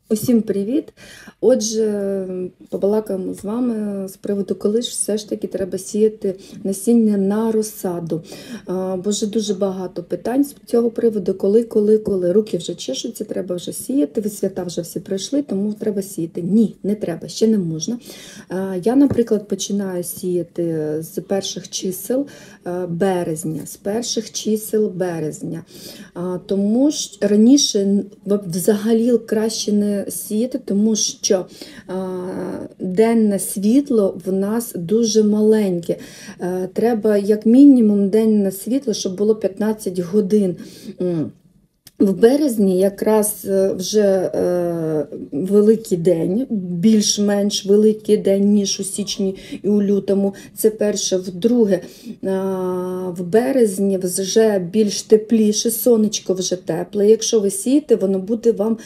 Усім привіт! Отже, побалакаємо з вами з приводу, коли ж все ж таки треба сіяти насіння на розсаду. Бо вже дуже багато питань з цього приводу, коли. Руки вже чешуться, треба вже сіяти, свята вже всі пройшли, тому треба сіяти. Ні, не треба, ще не можна. Я, наприклад, починаю сіяти з перших чисел березня, тому що раніше взагалі краще не сіяти, тому що денне світло в нас дуже маленьке. Треба як мінімум денне світло, щоб було 15 годин. В березні якраз вже великий день, більш-менш великий день, ніж у січні і у лютому. Це перше. Вдруге, в березні вже більш тепліше, сонечко вже тепле. Якщо ви сієте, воно буде вам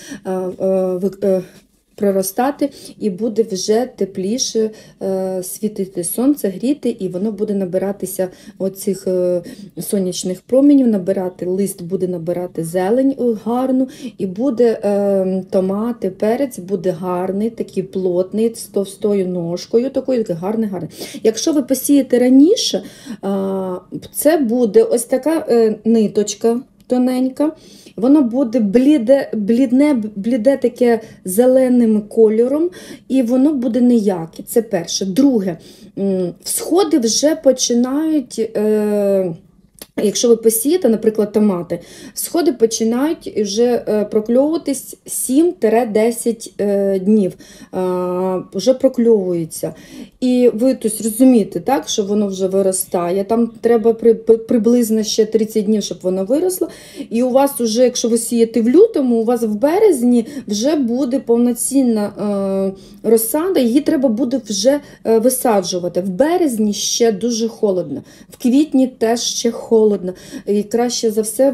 проростати і буде вже тепліше світити сонце, гріти, і воно буде набиратися оцих сонячних промінів, лист буде набирати зелень гарну, і буде томати, перець буде гарний, такий плотний, з товстою ножкою, такий гарний. Якщо ви посієте раніше, це буде ось така ниточка тоненька. Воно буде бліде таке зеленим кольором, і воно буде ніяке. Це перше. Друге, всходи вже починають, якщо ви посієте, наприклад, томати, сходи починають вже прокльовуватись 7-10 днів, вже прокльовуються. І ви розумієте, так, що воно вже виростає, там треба приблизно ще 30 днів, щоб воно виросло. І у вас вже, якщо ви сієте в лютому, у вас в березні вже буде повноцінна розсада, її треба буде вже висаджувати. В березні ще дуже холодно, в квітні теж ще холодно. І краще за все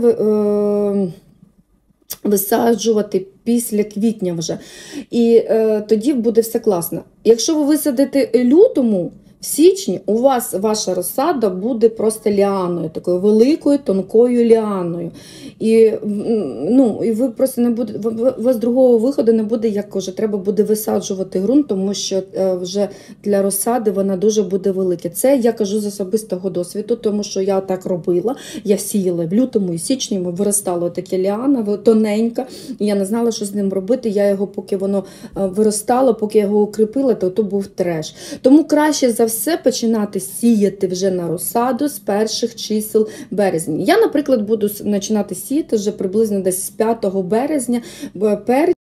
висаджувати після квітня вже. І тоді буде все класно. Якщо ви висадите лютому, в січні у вас ваша розсада буде просто ліаною, такою великою, тонкою ліаною. І ви просто не буде, у вас другого виходу не буде, як вже треба буде висаджувати ґрунт, тому що вже для розсади вона дуже буде велика. Це я кажу з особистого досвіду, тому що я так робила. Я сіяла в лютому і січні, виростало таке ліана, тоненька, і я не знала, що з ним робити. Я його, поки воно виростало, поки я його укріпила, то був треш. Тому краще за все починати сіяти вже на розсаду з перших чисел березня. Я, наприклад, буду починати сіяти вже приблизно десь з 5 березня.